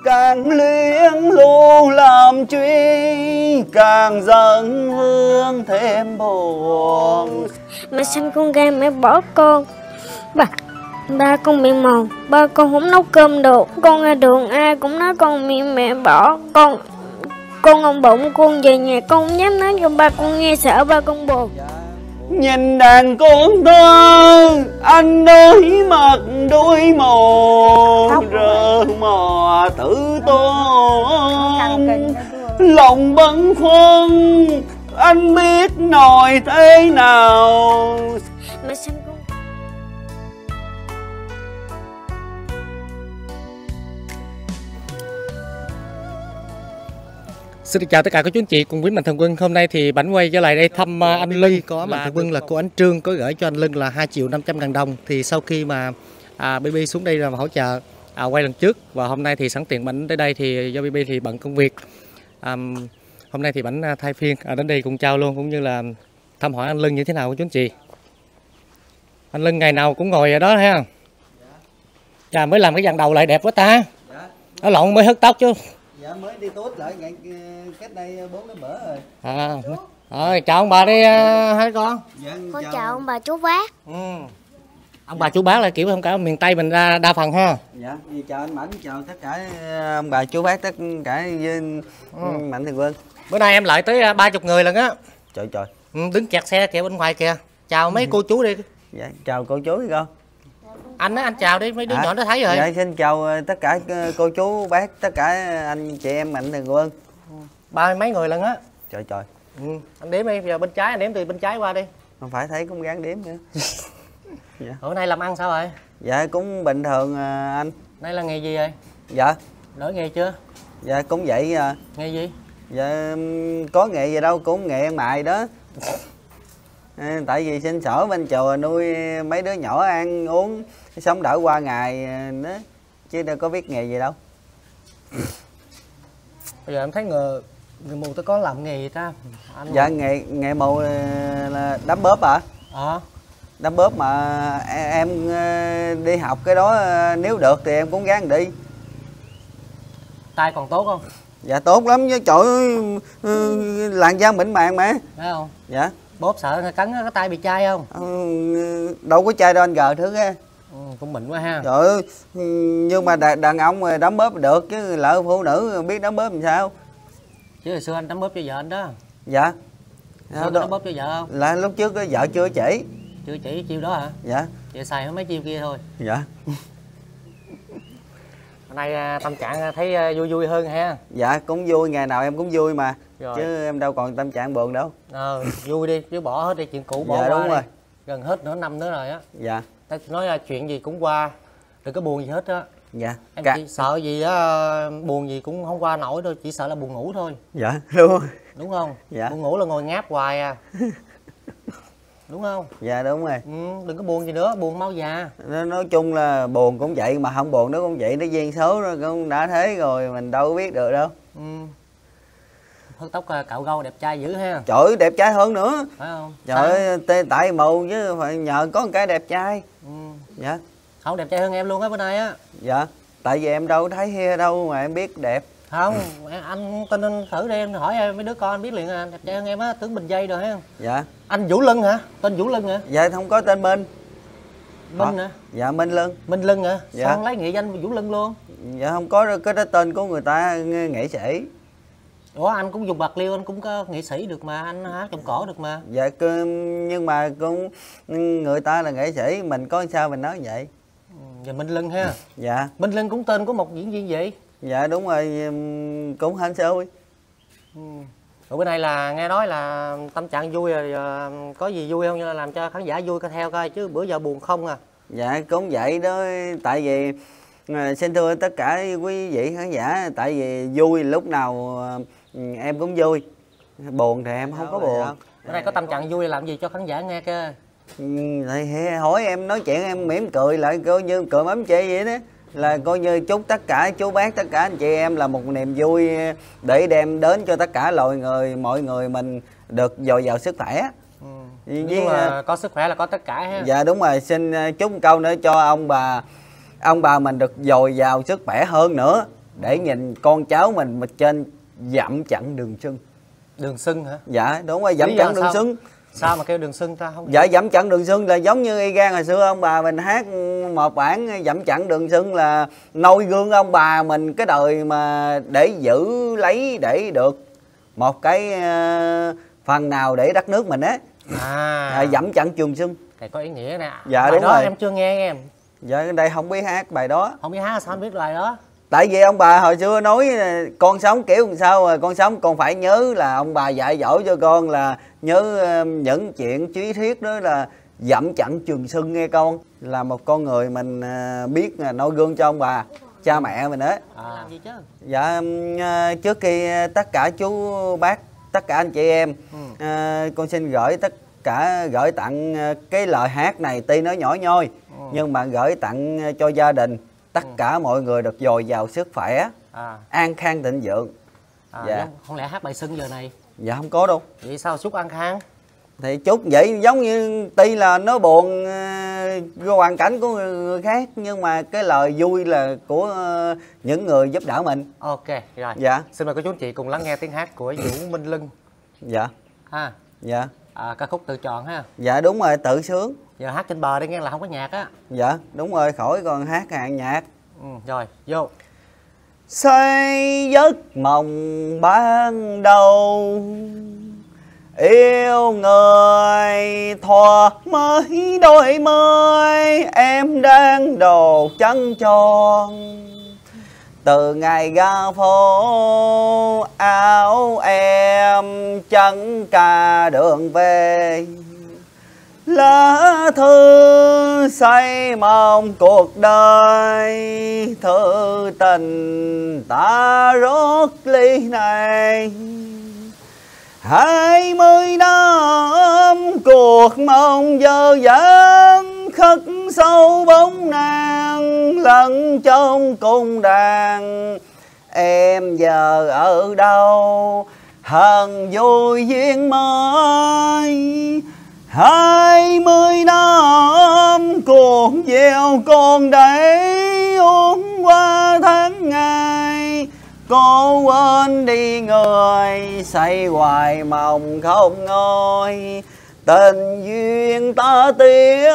càng luyến lưu làm truy, càng dâng hương thêm buồn. Mẹ sinh con gái mẹ bỏ con. Ba con bị mù, ba con không nấu cơm được. Con ra đường ai cũng nói con bị mẹ bỏ. Con ông bụng con về nhà con không dám nói cho ba con nghe, sợ ba con buồn. Nhìn đàn con thơ anh đối mặt đôi mồ, rơ mò tử tôn lòng bâng khuâng, anh biết nói thế nào. Mẹ sinh con. Xin chào tất cả các chú anh chị cùng với Mạnh Thường Quân. Hôm nay thì Bảnh quay trở lại đây thăm anh Lưng. Có Mạnh Thường Quân là cô Ánh Trương có gửi cho anh Lưng là 2.500.000 đồng. Thì sau khi mà BB xuống đây là hỗ trợ quay lần trước, và hôm nay thì sẵn tiện Bảnh tới đây thì do BB thì bận công việc. Hôm nay thì Bảnh thay phiên đến đây cùng chào luôn, cũng như là thăm hỏi anh Lưng như thế nào chú anh chị. Anh Lưng ngày nào cũng ngồi ở đó ha. Chà, mới làm cái dàn đầu lại đẹp quá ta. Nó lộn mới hớt tóc chứ. Dạ mới đi tốt lại cách đây 4 bữa rồi. Rồi chào ông bà đi hai con. Dạ, Con chào ông bà chú bác. Ông bà chú bác là kiểu không cả miền Tây mình đa phần ha. Dạ, chào anh Mảnh, chào tất cả ông bà chú bác, tất cả với Mạnh Thường Quân. Bữa nay em lại tới 30 người lần á. Trời trời. Đứng kẹt xe kìa bên ngoài kìa. Chào mấy cô chú đi. Dạ, chào cô chú đi con. Anh chào đi, mấy đứa nhỏ nó thấy rồi. Dạ, xin chào tất cả cô chú bác, tất cả anh chị em Mạnh Thường Quân. 30 mấy người lần á. Trời trời. Anh đếm đi, giờ bên trái anh đếm từ bên trái qua đi. Không phải thấy cũng gán đếm nữa. Dạ. Hôm nay làm ăn sao rồi? Dạ cũng bình thường anh. Nay là nghề gì vậy? Dạ. Đổi nghề chưa? Dạ cũng vậy. Nghề gì? Dạ có nghề gì đâu, cũng nghề ăn mày đó. Tại vì sinh sở bên chùa nuôi mấy đứa nhỏ ăn uống sống đỡ qua ngày đó, chứ đâu có biết nghề gì đâu. Bây giờ em thấy người mù tôi có làm nghề gì ta? Dạ nghề mù là đấm bóp hả? Đấm bóp mà em đi học cái đó, nếu được thì em cũng gắng đi. Tay còn tốt không? Dạ tốt lắm chứ, trời ơi, làn da mịn màng mà. Thấy không? Dạ. Bóp sợ cắn cái tay bị chai không? Đâu có chai đâu anh gờ thứ á. Cũng mịn quá ha. Trời ơi, nhưng mà đàn ông đấm bóp được, chứ lỡ phụ nữ biết đấm bóp làm sao? Chứ hồi xưa anh đấm bóp cho vợ anh đó. Dạ. Sao đấm bóp cho vợ không? Là lúc trước vợ chưa chỉ. Chưa chỉ chiêu đó hả? Dạ. Vậy xài mấy chiêu kia thôi. Dạ. Hôm nay tâm trạng thấy vui vui hơn ha. Dạ cũng vui, ngày nào em cũng vui mà. Rồi. Chứ em đâu còn tâm trạng buồn đâu. Vui đi, chứ bỏ hết đi chuyện cũ, bỏ dạ, qua đúng đi. Rồi. Gần hết nửa năm nữa rồi á. Dạ. Ta nói là chuyện gì cũng qua, đừng có buồn gì hết á. Dạ. Em chỉ sợ gì á, buồn gì cũng không qua nổi đâu, chỉ sợ là buồn ngủ thôi. Dạ đúng rồi. Đúng không? Dạ. Buồn ngủ là ngồi ngáp hoài à. Đúng không? Dạ đúng rồi. Đừng có buồn gì nữa, buồn mau già. Nói chung là buồn cũng vậy, mà không buồn nó cũng vậy, nó duyên số nó cũng đã thế rồi, mình đâu có biết được đâu. Hớt tóc cạo râu đẹp trai dữ ha. Trời ơi, đẹp trai hơn nữa. Phải không? Trời ơi, tại mù chứ phải nhờ có một cái đẹp trai. Dạ. Không, đẹp trai hơn em luôn á bữa nay á. Dạ. Tại vì em đâu thấy đâu mà em biết đẹp. Không, anh tin anh thử đi, em hỏi mấy đứa con anh biết liền à, đẹp trai hơn em á, tướng Bình Dây rồi ha. Dạ. Anh Vũ Lân hả? Tên Vũ Lân hả? Dạ không có tên Minh. Minh hả? Dạ Minh Lân. Minh Lân hả? Dạ. Sao anh lấy nghệ danh Vũ Lân luôn? Dạ không có cái đó tên của người ta nghệ sĩ. Ủa anh cũng dùng bạc liêu, anh cũng có nghệ sĩ được mà, anh hát trong cổ được mà. Dạ nhưng mà cũng người ta là nghệ sĩ, mình có sao mình nói vậy. Dạ Minh Lân ha. Dạ. Minh Lân cũng tên của một diễn viên vậy. Dạ đúng rồi, cũng hên xui. Rồi bữa nay là nghe nói là tâm trạng vui rồi, có gì vui không, như là làm cho khán giả vui coi theo coi, chứ bữa giờ buồn không à. Dạ cũng vậy đó, tại vì xin thưa tất cả quý vị khán giả, tại vì vui lúc nào em cũng vui, buồn thì em không có buồn. Bữa nay có tâm trạng vui làm gì cho khán giả nghe kia. Thì hỏi em nói chuyện em mỉm cười lại, coi như cười mắm chê vậy đó, là coi như chúc tất cả chú bác, tất cả anh chị em là một niềm vui để đem đến cho tất cả mọi người mình được dồi dào sức khỏe. Nhưng mà có sức khỏe là có tất cả ha. Dạ đúng rồi, xin chúc một câu nữa cho ông bà mình được dồi dào sức khỏe hơn nữa. để nhìn con cháu mình mà trên dặm chặn đường sưng. Đường sưng hả? Dạ đúng rồi, dặm chặn đường sưng. Sao mà kêu đường sưng ta không? Dạ dặm chặn đường sưng là giống như y gan hồi xưa ông bà mình hát một bản dặm chặn đường sưng, là noi gương ông bà mình cái đời mà để giữ lấy để được một cái phần nào để đất nước mình á. Dặm chặn trường sưng. Này có ý nghĩa nè. Dạ bài đúng đó rồi. Em chưa nghe em. Dạ đây không biết hát bài đó. Không biết hát sao không biết bài đó? Tại vì ông bà hồi xưa nói con sống kiểu làm sao rồi con sống con phải nhớ, là ông bà dạy dỗ cho con là nhớ những chuyện trí thiết đó, là dặm chặn trường sưng nghe con, là một con người mình biết noi gương cho ông bà cha mẹ mình đó. Làm gì chứ? Dạ trước khi tất cả chú bác tất cả anh chị em con xin gửi tặng cái lời hát này, tuy nó nhỏ nhoi nhưng mà gửi tặng cho gia đình tất cả mọi người được dồi dào sức khỏe, an khang thịnh vượng. Dạ. Không lẽ hát bài sưng giờ này? Dạ không có đâu. Vậy sao chúc an khang? Thì chúc vậy giống như tuy là nó buồn hoàn cảnh của người khác, nhưng mà cái lời vui là của những người giúp đỡ mình. Ok rồi. Dạ. Xin mời cô chú anh chị cùng lắng nghe tiếng hát của Vũ Minh Lưng. Dạ. Dạ. Ca khúc tự chọn ha. Dạ đúng rồi, tự sướng. Giờ hát trên bờ đây nghe là không có nhạc á. Dạ đúng rồi, khỏi còn hát hàng nhạc. Rồi vô. Say giấc mộng ban đầu, yêu người thỏa mới đôi mươi, em đang đồ trắng tròn. Từ ngày ra phố áo em trắng cả đường về, lá thư say mong cuộc đời, thư tình ta rót ly này. 20 năm cuộc mong dơ dáng, khắc sâu bóng nàng lẫn trong cung đàn. Em giờ ở đâu hằng vui duyên mới, 20 năm cuộc gieo con đấy uống qua tháng ngày. Cô quên đi người say hoài mộng không ngôi, tình duyên ta tiếc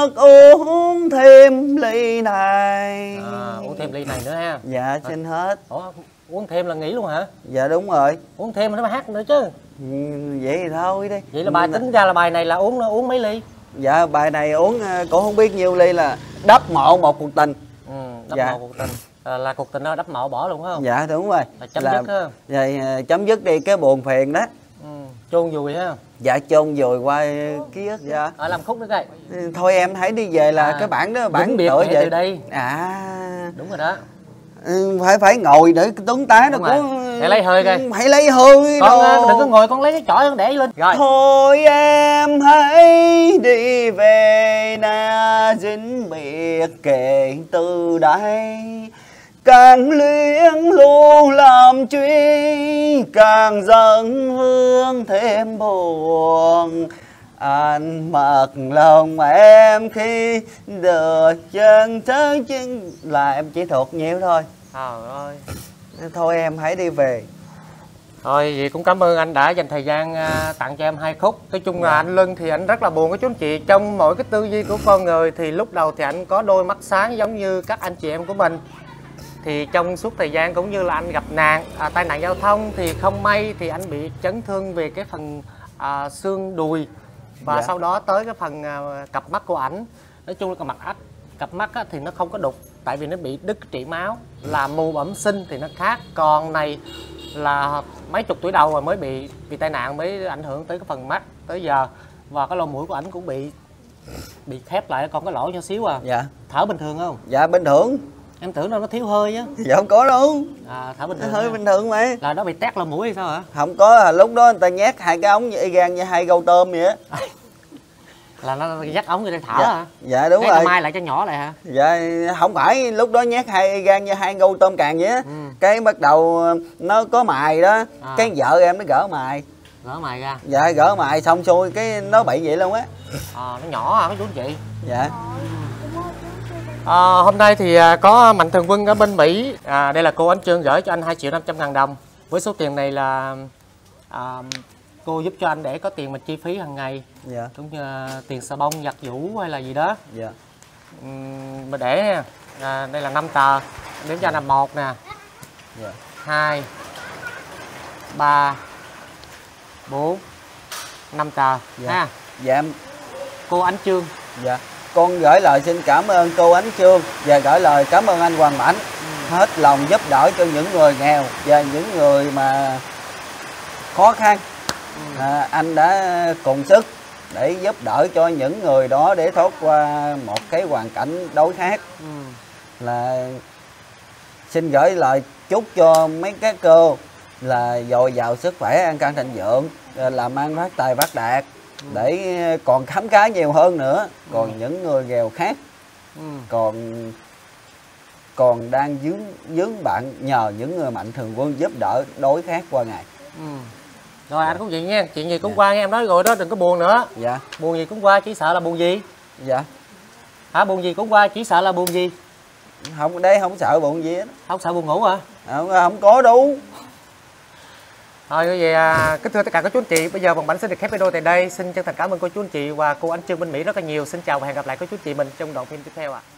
uống thêm ly này. Uống thêm ly này nữa ha. Dạ xin hết. Ủa, uống thêm là nghỉ luôn hả? Dạ đúng rồi. Uống thêm mà nó hát nữa chứ. Vậy thì thôi đi. Vậy là bài tính ra là bài này là uống mấy ly? Dạ bài này uống cũng không biết nhiêu ly, là đắp mộ một cuộc tình. Đắp mộ cuộc tình. Là cuộc tình đó đắp mộ bỏ luôn phải không? Dạ đúng rồi. Chấm dứt ha. Vậy chấm dứt đi cái buồn phiền đó. Chôn vùi ha. Dạ chôn vùi qua ký ức. Dạ. Làm khúc nữa coi. Thôi em thấy đi về là cái bản đó bản biệt tựa về từ đây. Đúng rồi đó. Phải ngồi để tướng tá nó có. Hãy lấy hơi coi. Hãy lấy hơi. Con đừng có ngồi, con lấy cái chổi con để lên. Rồi. Thôi em hãy đi về na dính biệt kể từ đây. Càng luyến lưu làm truy, càng dâng hương thêm buồn. Anh mặc lòng em khi được chân tới chân, là em chỉ thuộc nhiều thôi. Trời ơi. Thôi em hãy đi về. Thôi vậy cũng cảm ơn anh đã dành thời gian tặng cho em 2 khúc. Nói chung là anh Lưng thì anh rất là buồn với chú anh chị. Trong mỗi cái tư duy của con người thì lúc đầu thì anh có đôi mắt sáng giống như các anh chị em của mình. Thì trong suốt thời gian cũng như là anh gặp tai nạn giao thông thì không may thì anh bị chấn thương về cái phần xương đùi. Và sau đó tới cái phần cặp mắt của ảnh. Nói chung là cặp mắt thì nó không có đục, tại vì nó bị đứt trĩ máu. Là mù bẩm sinh thì nó khác. Còn này là mấy chục tuổi đầu rồi mới bị tai nạn, mới ảnh hưởng tới cái phần mắt tới giờ. Và cái lỗ mũi của ảnh cũng bị khép lại, còn cái lỗ nhỏ xíu à. Dạ. Thở bình thường không? Dạ bình thường. Em tưởng đâu nó thiếu hơi á. Dạ không có đâu. Thở bình thường. Hơi bình thường mà. Là nó bị tét lỗ mũi hay sao hả? Không có, lúc đó người ta nhét 2 cái ống y gan như 2 gâu tôm vậy á. Là nó dắt ống người ta thở hả? Dạ đúng rồi. rồi. Mai lại cho nhỏ lại hả? Dạ không phải, lúc đó nhét 2 gan như 2 gâu tôm càng vậy á. Cái bắt đầu nó có mài đó. Cái vợ em nó gỡ mài. Gỡ mài ra. Dạ gỡ mài xong xuôi cái nó bị vậy luôn á. Nó nhỏ hả mấy chú anh chị? Dạ. Hôm nay thì có Mạnh Thường Quân ở bên Mỹ. Đây là cô Ánh Trương gửi cho anh 2.500.000 đồng. Với số tiền này là cô giúp cho anh để có tiền mà chi phí hàng ngày. Dạ. Cũng như tiền xà bông, giặt giũ hay là gì đó. Dạ. Mà để đây là 5 tờ. Đếm cho anh là 1 nè. Dạ. 2 3 4 5 tờ. Dạ. Ha. Dạ em. Cô Ánh Trương. Dạ. Con gửi lời xin cảm ơn cô Ánh Trương và gửi lời cảm ơn anh Hoàng Mãnh. Hết lòng giúp đỡ cho những người nghèo và những người mà khó khăn. Anh đã cùng sức để giúp đỡ cho những người đó để thoát qua một cái hoàn cảnh đối khác. Là xin gửi lời chúc cho mấy các cô là dồi dào sức khỏe, an khang thịnh vượng, làm ăn phát tài phát đạt, để còn khám khá nhiều hơn nữa. Còn những người nghèo khác còn đang dướng bạn, nhờ những người Mạnh Thường Quân giúp đỡ đối khác qua ngày. Rồi anh cũng vậy nha, chuyện gì cũng qua nghe em nói rồi đó, đừng có buồn nữa. Dạ. Buồn gì cũng qua, chỉ sợ là buồn gì? Dạ. Hả, buồn gì cũng qua, chỉ sợ là buồn gì? Không, đây không sợ buồn gì hết. Không sợ buồn ngủ hả? Không có đâu. Thôi như vậy kính thưa tất cả các chú anh chị, bây giờ Bằng Bảnh xin được khép video tại đây. Xin chân thành cảm ơn cô chú anh chị và cô Ánh Trương bên Mỹ rất là nhiều. Xin chào và hẹn gặp lại các chú anh chị mình trong đoạn phim tiếp theo ạ.